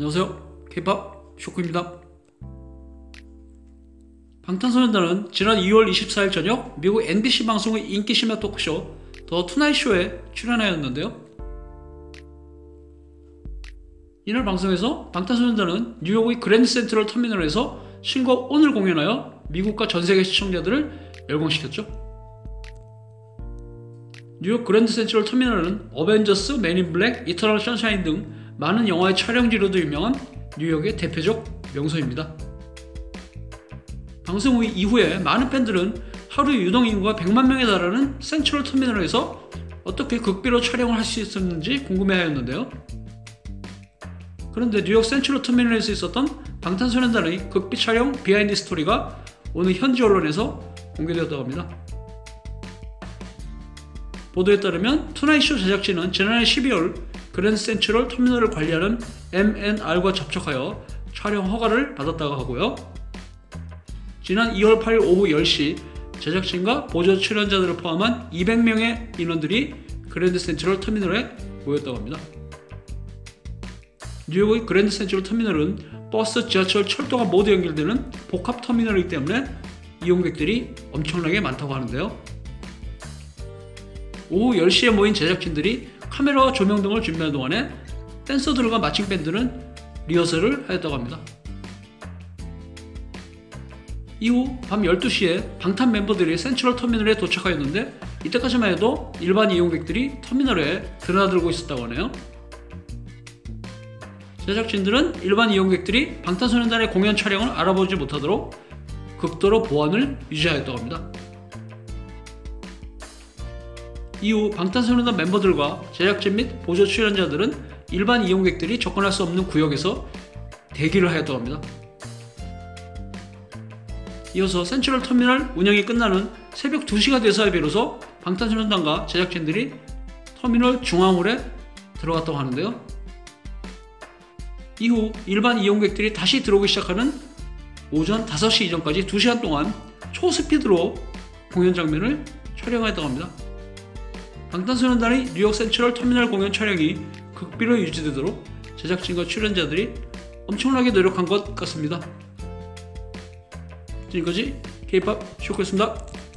안녕하세요, K-POP 쇼크입니다. 방탄소년단은 지난 2월 24일 저녁 미국 NBC 방송의 인기 심야 토크쇼 더 투나잇 쇼에 출연하였는데요. 이날 방송에서 방탄소년단은 뉴욕의 그랜드 센트럴 터미널에서 신곡 온을 공연하여 미국과 전세계 시청자들을 열광시켰죠. 뉴욕 그랜드 센트럴 터미널은 어벤져스, 맨 인 블랙, 이터널 선샤인 등 많은 영화의 촬영지로도 유명한 뉴욕의 대표적 명소입니다. 방송 후 이후에 많은 팬들은 하루 유동인구가 100만 명에 달하는 센트럴 터미널에서 어떻게 극비로 촬영을 할 수 있었는지 궁금해하였는데요. 그런데 뉴욕 센트럴 터미널에서 있었던 방탄소년단의 극비 촬영 비하인드 스토리가 오늘 현지 언론에서 공개되었다고 합니다. 보도에 따르면 투나잇쇼 제작진은 지난해 12월 그랜드 센트럴 터미널을 관리하는 M&R과 접촉하여 촬영 허가를 받았다고 하고요. 지난 2월 8일 오후 10시 제작진과 보조 출연자들을 포함한 200명의 인원들이 그랜드 센트럴 터미널에 모였다고 합니다. 뉴욕의 그랜드 센트럴 터미널은 버스, 지하철, 철도가 모두 연결되는 복합 터미널이기 때문에 이용객들이 엄청나게 많다고 하는데요. 오후 10시에 모인 제작진들이 카메라와 조명 등을 준비하는 동안에 댄서들과 마칭 밴드는 리허설을 하였다고 합니다. 이후 밤 12시에 방탄 멤버들이 센트럴 터미널에 도착하였는데 이때까지만 해도 일반 이용객들이 터미널에 드나들고 있었다고 하네요. 제작진들은 일반 이용객들이 방탄소년단의 공연 촬영을 알아보지 못하도록 극도로 보안을 유지하였다고 합니다. 이후 방탄소년단 멤버들과 제작진 및 보조 출연자들은 일반 이용객들이 접근할 수 없는 구역에서 대기를 하였다고 합니다. 이어서 센트럴 터미널 운영이 끝나는 새벽 2시가 돼서야 비로소 방탄소년단과 제작진들이 터미널 중앙홀에 들어갔다고 하는데요. 이후 일반 이용객들이 다시 들어오기 시작하는 오전 5시 이전까지 2시간 동안 초스피드로 공연 장면을 촬영하였다고 합니다. 방탄소년단의 뉴욕 센트럴 터미널 공연 촬영이 극비로 유지되도록 제작진과 출연자들이 엄청나게 노력한 것 같습니다. 지금까지 K-POP 쇼크였습니다.